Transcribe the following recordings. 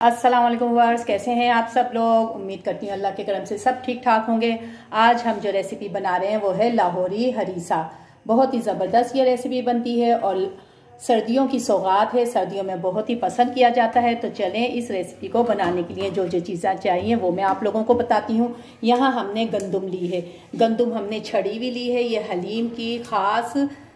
अस्सलाम वालेकुम व्यूअर्स, कैसे हैं आप सब लोग। उम्मीद करती हूँ अल्लाह के करम से सब ठीक ठाक होंगे। आज हम जो रेसिपी बना रहे हैं वो है लाहौरी हरीसा। बहुत ही ज़बरदस्त ये रेसिपी बनती है और सर्दियों की सौगात है, सर्दियों में बहुत ही पसंद किया जाता है। तो चलें इस रेसिपी को बनाने के लिए जो जो चीज़ें चाहिए वो मैं आप लोगों को बताती हूँ। यहाँ हमने गंदम ली है, गंदम हमने छड़ी हुई ली है। ये हलीम की ख़ास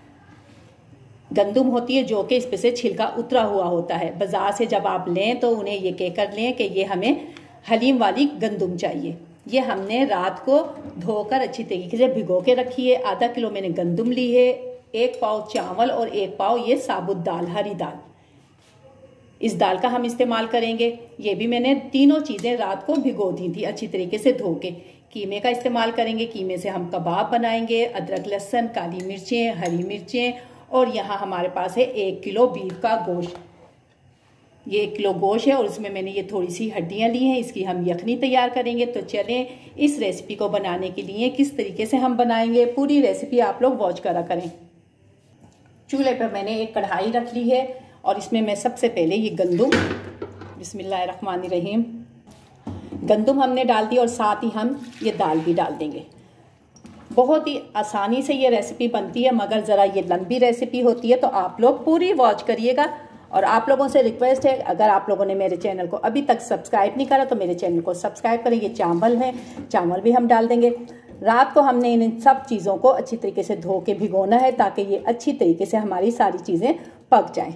गंदम होती है जो कि इस पे से छिलका उतरा हुआ होता है। बाजार से जब आप लें तो उन्हें ये कह कर लें कि ये हमें हलीम वाली गंदम चाहिए। ये हमने रात को धोकर अच्छी तरीके से भिगो के रखी है। आधा किलो मैंने गंदम ली है, 1 पाव चावल और 1 पाव ये साबुत दाल, हरी दाल। इस दाल का हम इस्तेमाल करेंगे। ये भी मैंने तीनों चीज़ें रात को भिगो दी थी अच्छी तरीके से धो के। कीमे का इस्तेमाल करेंगे, कीमे से हम कबाब बनाएंगे। अदरक, लहसुन, काली मिर्चें, हरी मिर्चें और यहाँ हमारे पास है 1 किलो बीफ का गोश्त। ये 1 किलो गोश्त है और इसमें मैंने ये थोड़ी सी हड्डियाँ ली हैं। इसकी हम यखनी तैयार करेंगे। तो चलें इस रेसिपी को बनाने के लिए किस तरीके से हम बनाएंगे, पूरी रेसिपी आप लोग वॉच करा करें। चूल्हे पर मैंने एक कढ़ाई रख ली है और इसमें मैं सबसे पहले ये गंदम, बिस्मिल्लाहिर्रहमानिर्रहीम, गंदम हमने डाल दी और साथ ही हम ये दाल भी डाल देंगे। बहुत ही आसानी से ये रेसिपी बनती है, मगर ज़रा ये लंबी रेसिपी होती है तो आप लोग पूरी वॉच करिएगा। और आप लोगों से रिक्वेस्ट है, अगर आप लोगों ने मेरे चैनल को अभी तक सब्सक्राइब नहीं करा तो मेरे चैनल को सब्सक्राइब करें। ये चावल है, चावल भी हम डाल देंगे। रात को हमने इन सब चीज़ों को अच्छी तरीके से धो के भिगोना है ताकि ये अच्छी तरीके से हमारी सारी चीज़ें पक जाएं।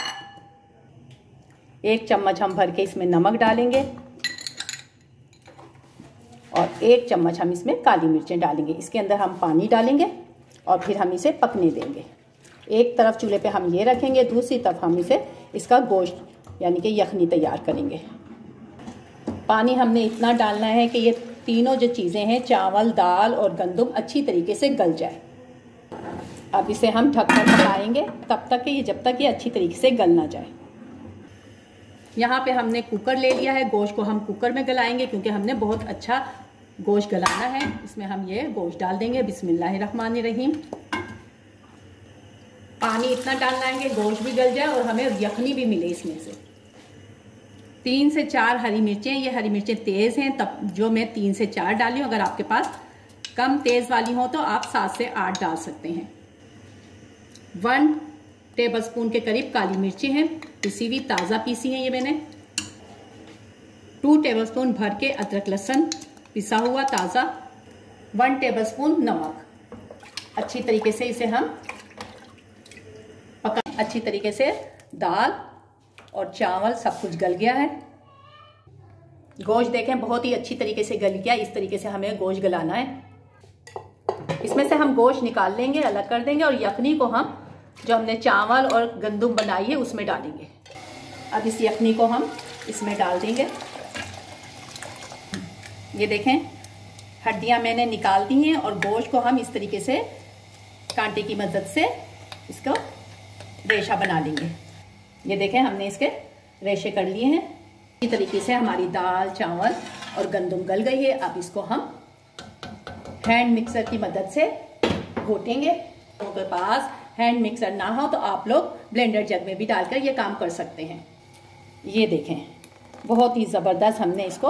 1 चम्मच हम भर के इसमें नमक डालेंगे और 1 चम्मच हम इसमें काली मिर्चें डालेंगे। इसके अंदर हम पानी डालेंगे और फिर हम इसे पकने देंगे। एक तरफ चूल्हे पे हम ये रखेंगे, दूसरी तरफ हम इसका गोश्त यानी कि यखनी तैयार करेंगे। पानी हमने इतना डालना है कि ये तीनों जो चीज़ें हैं, चावल, दाल और गंदम, अच्छी तरीके से गल जाए। अब इसे हम ढककर पकाएंगे तब तक कि जब तक ये अच्छी तरीके से गल ना जाए। यहाँ पे हमने कुकर ले लिया है। गोश्त को हम कुकर में गलाएंगे क्योंकि हमने बहुत अच्छा गोश्त गलाना है। इसमें हम ये गोश्त डाल देंगे। बिस्मिल्लाहिर्रहमानिर्रहीम। पानी इतना डालना है कि गोश्त भी गल जाए और हमें यखनी भी मिले इसमें से। 3 से 4 हरी मिर्चें, ये हरी मिर्चें तेज़ हैं तब जो मैं 3 से 4 डाली हूँ। अगर आपके पास कम तेज़ वाली हो तो आप 7 से 8 डाल सकते हैं। 1 टेबलस्पून के करीब काली मिर्ची हैं, पिसी हुई, ताज़ा पीसी हैं ये मैंने। 2 टेबलस्पून भर के अदरक लहसुन पिसा हुआ ताज़ा। 1 टेबलस्पून नमक। अच्छी तरीके से इसे हम पका। अच्छी तरीके से दाल और चावल सब कुछ गल गया है। गोश्त देखें बहुत ही अच्छी तरीके से गल गया। इस तरीके से हमें गोश्त गलाना है। इसमें से हम गोश्त निकाल लेंगे, अलग कर देंगे और यखनी को हम जो हमने चावल और गंदम बनाई है उसमें डालेंगे। अब इस यखनी को हम इसमें डाल देंगे। ये देखें हड्डियां मैंने निकाल दी हैं और गोश्त को हम इस तरीके से कांटे की मदद से इसको रेशा बना लेंगे। ये देखें हमने इसके रेशे कर लिए हैं। इसी तरीके से हमारी दाल, चावल और गंदम गल गई है। अब इसको हम हैंड मिक्सर की मदद से घोटेंगे। तो के पास हैंड मिक्सर ना हो तो आप लोग ब्लेंडर जग में भी डालकर ये काम कर सकते हैं। ये देखें बहुत ही ज़बरदस्त हमने इसको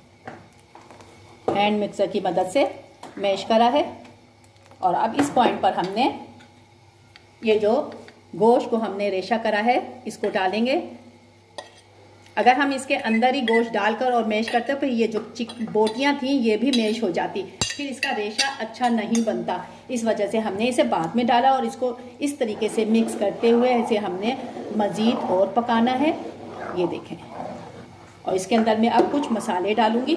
हैंड मिक्सर की मदद से मैश करा है। और अब इस पॉइंट पर हमने ये जो गोश्त को हमने रेशा करा है इसको डालेंगे। अगर हम इसके अंदर ही गोश्त डालकर और मैश करते तो ये जो बोटियां थी ये भी मैश हो जाती, फिर इसका रेशा अच्छा नहीं बनता। इस वजह से हमने इसे बाद में डाला और इसको इस तरीके से मिक्स करते हुए इसे हमने मज़ीद और पकाना है। ये देखें। और इसके अंदर मैं अब कुछ मसाले डालूंगी।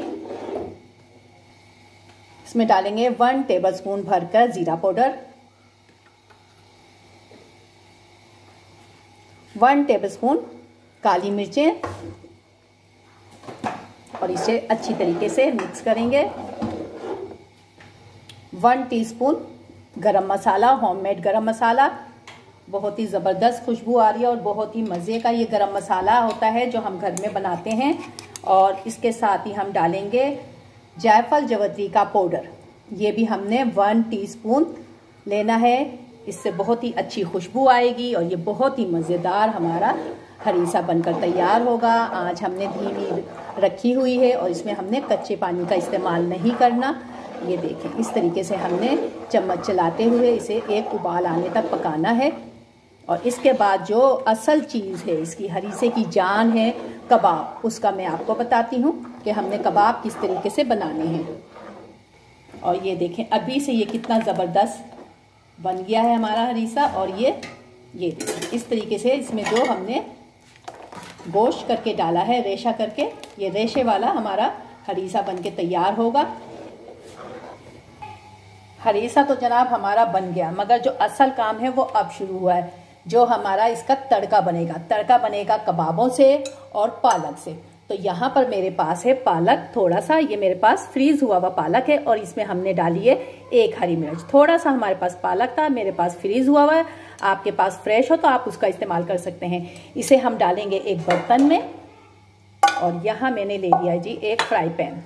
इसमें डालेंगे 1 टेबलस्पून भरकर ज़ीरा पाउडर, 1 टेबलस्पून काली मिर्चें और इसे अच्छी तरीके से मिक्स करेंगे। 1 टीस्पून गरम मसाला, होममेड गरम मसाला। बहुत ही ज़बरदस्त खुशबू आ रही है और बहुत ही मज़े का ये गरम मसाला होता है जो हम घर में बनाते हैं। और इसके साथ ही हम डालेंगे जायफल जवतरी का पाउडर। ये भी हमने 1 टीस्पून लेना है। इससे बहुत ही अच्छी खुशबू आएगी और ये बहुत ही मज़ेदार हमारा हरीसा बनकर तैयार होगा। आँच हमने धीमी रखी हुई है और इसमें हमने कच्चे पानी का इस्तेमाल नहीं करना। ये देखें, इस तरीके से हमने चम्मच चलाते हुए इसे एक उबाल आने तक पकाना है। और इसके बाद जो असल चीज़ है, इसकी हरीसे की जान है, कबाब, उसका मैं आपको बताती हूँ कि हमने कबाब किस तरीके से बनाने हैं। और ये देखें, अभी से ये कितना ज़बरदस्त बन गया है हमारा हरीसा। और ये देखें, इस तरीके से इसमें जो हमने गोश्त करके डाला है, रेशा करके, ये रेशे वाला हमारा हरीसा बन के तैयार होगा। हरीसा तो जनाब हमारा बन गया, मगर जो असल काम है वो अब शुरू हुआ है। जो हमारा इसका तड़का बनेगा कबाबों से और पालक से। तो यहाँ पर मेरे पास है पालक, थोड़ा सा, ये मेरे पास फ्रीज हुआ हुआ पालक है और इसमें हमने डाली है 1 हरी मिर्च। थोड़ा सा हमारे पास पालक था, मेरे पास फ्रीज हुआ हुआ है, आपके पास फ्रेश हो तो आप उसका इस्तेमाल कर सकते हैं। इसे हम डालेंगे एक बर्तन में और यहाँ मैंने ले लिया जी एक फ्राई पैन।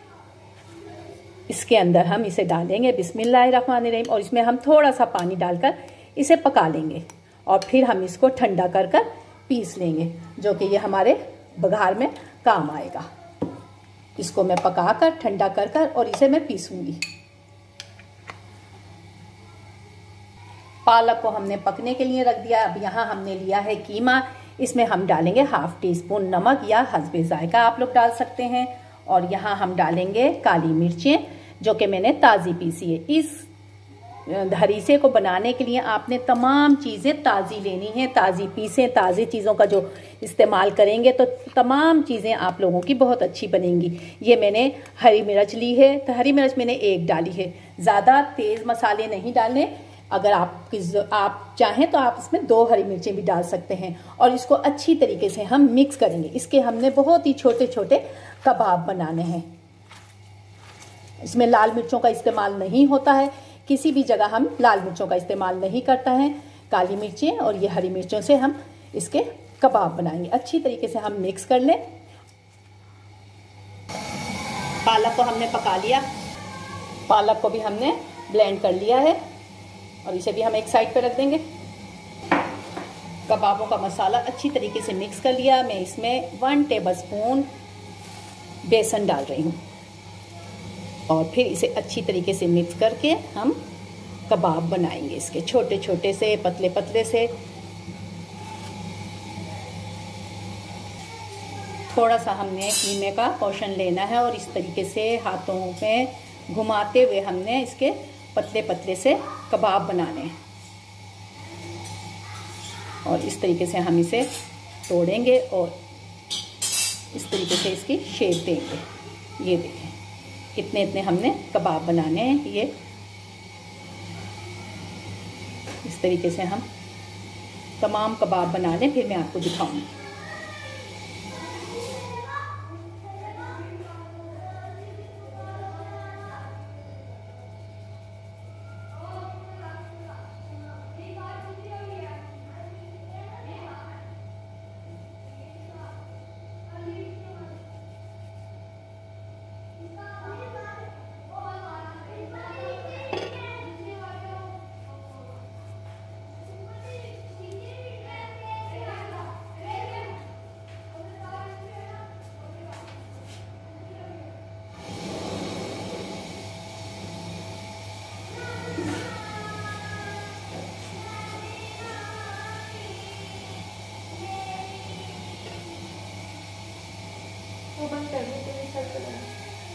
इसके अंदर हम इसे डालेंगे बिस्मिल्लाहिर्रहमानिर्रहीम और इसमें हम थोड़ा सा पानी डालकर इसे पका लेंगे और फिर हम इसको ठंडा कर कर पीस लेंगे, जो कि ये हमारे बघार में काम आएगा। इसको मैं पका कर ठंडा कर कर और इसे मैं पीसूंगी। पालक को हमने पकने के लिए रख दिया। अब यहाँ हमने लिया है कीमा, इसमें हम डालेंगे 1/2 टीस्पून नमक या हस्बे जायका आप लोग डाल सकते हैं। और यहाँ हम डालेंगे काली मिर्चें, जो कि मैंने ताज़ी पीसी है। इस हरीसे को बनाने के लिए आपने तमाम चीज़ें ताज़ी लेनी है, ताज़ी पीसें, ताज़ी चीज़ों का जो इस्तेमाल करेंगे तो तमाम चीज़ें आप लोगों की बहुत अच्छी बनेंगी। ये मैंने हरी मिर्च ली है, तो हरी मिर्च मैंने 1 डाली है। ज़्यादा तेज़ मसाले नहीं डालने, अगर आप चाहें तो आप इसमें 2 हरी मिर्चें भी डाल सकते हैं। और इसको अच्छी तरीके से हम मिक्स करेंगे। इसके हमने बहुत ही छोटे छोटे कबाब बनाने हैं। इसमें लाल मिर्चों का इस्तेमाल नहीं होता है, किसी भी जगह हम लाल मिर्चों का इस्तेमाल नहीं करता है। काली मिर्चें और ये हरी मिर्चों से हम इसके कबाब बनाएंगे। अच्छी तरीके से हम मिक्स कर लें। पालक को हमने पका लिया, पालक को भी हमने ब्लेंड कर लिया है और इसे भी हम एक साइड पे रख देंगे। कबाबों का मसाला अच्छी तरीके से मिक्स कर लिया। मैं इसमें 1 टेबलस्पून बेसन डाल रही हूँ और फिर इसे अच्छी तरीके से मिक्स करके हम कबाब बनाएंगे, इसके छोटे छोटे से, पतले पतले से। थोड़ा सा हमने कीमे का पोर्शन लेना है और इस तरीके से हाथों में घुमाते हुए हमने इसके पतले पतले से कबाब बनाने हैं। और इस तरीके से हम इसे तोड़ेंगे और इस तरीके से इसकी शेप देंगे। ये देखें, इतने इतने हमने कबाब बनाने हैं। ये इस तरीके से हम तमाम कबाब बना लें, फिर मैं आपको दिखाऊंगी। बंद कर दो तो सर्कल है।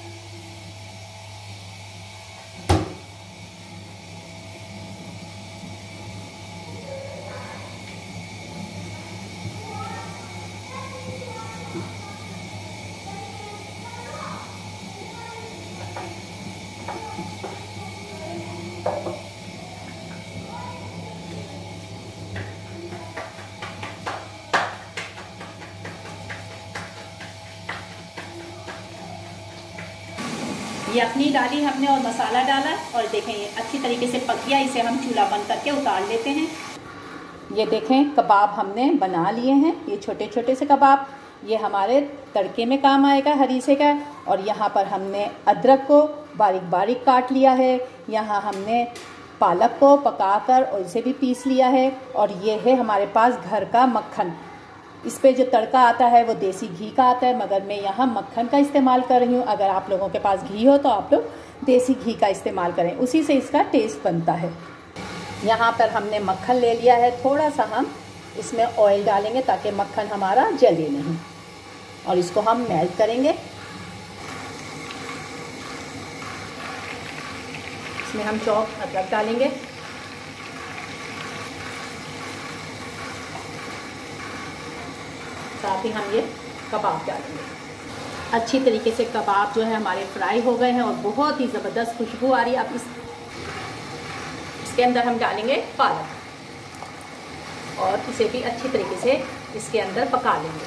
यखनी डाली हमने और मसाला डाला और देखें ये अच्छी तरीके से पक गया। इसे हम चूल्हा बंद करके उतार लेते हैं। ये देखें कबाब हमने बना लिए हैं, ये छोटे छोटे से कबाब। ये हमारे तड़के में काम आएगा हरीसे का। और यहाँ पर हमने अदरक को बारीक बारीक काट लिया है। यहाँ हमने पालक को पकाकर और इसे भी पीस लिया है। और ये है हमारे पास घर का मक्खन। इस पे जो तड़का आता है वो देसी घी का आता है, मगर मैं यहाँ मक्खन का इस्तेमाल कर रही हूँ। अगर आप लोगों के पास घी हो तो आप लोग देसी घी का इस्तेमाल करें, उसी से इसका टेस्ट बनता है। यहाँ पर हमने मक्खन ले लिया है, थोड़ा सा हम इसमें ऑयल डालेंगे ताकि मक्खन हमारा जले नहीं, और इसको हम मेल्ट करेंगे। इसमें हम चॉप अदरक डालेंगे, साथ ही हम ये कबाब डालेंगे। अच्छी तरीके से कबाब जो है हमारे फ्राई हो गए हैं और बहुत ही ज़बरदस्त खुशबू आ रही है। अब इसके अंदर हम डालेंगे पालक और इसे भी अच्छी तरीके से इसके अंदर पका लेंगे।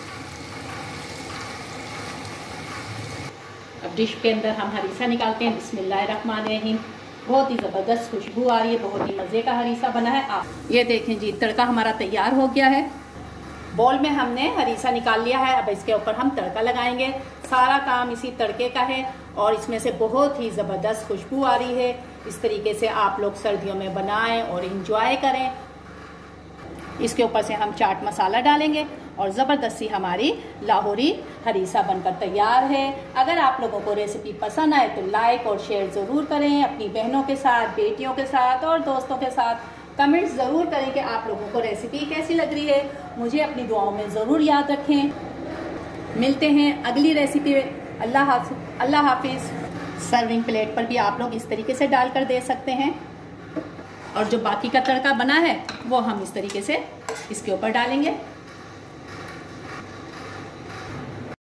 अब डिश के अंदर हम हरीसा निकालते हैं। बिस्मिल्लाहिर्रहमानिर्रहीम। बहुत ही ज़बरदस्त खुशबू आ रही है, बहुत ही मज़े का हरीसा बना है। आप ये देखें जी, तड़का हमारा तैयार हो गया है। बॉल में हमने हरीसा निकाल लिया है। अब इसके ऊपर हम तड़का लगाएंगे। सारा काम इसी तड़के का है और इसमें से बहुत ही ज़बरदस्त खुशबू आ रही है। इस तरीके से आप लोग सर्दियों में बनाएं और इंजॉय करें। इसके ऊपर से हम चाट मसाला डालेंगे और ज़बरदस्ती हमारी लाहौरी हरीसा बनकर तैयार है। अगर आप लोगों को रेसिपी पसंद आए तो लाइक और शेयर ज़रूर करें अपनी बहनों के साथ, बेटियों के साथ और दोस्तों के साथ। कमेंट्स ज़रूर करें कि आप लोगों को रेसिपी कैसी लग रही है। मुझे अपनी दुआओं में ज़रूर याद रखें। मिलते हैं अगली रेसिपी में। अल्लाह हाफिज़। सर्विंग प्लेट पर भी आप लोग इस तरीके से डालकर दे सकते हैं और जो बाकी का तड़का बना है वो हम इस तरीके से इसके ऊपर डालेंगे।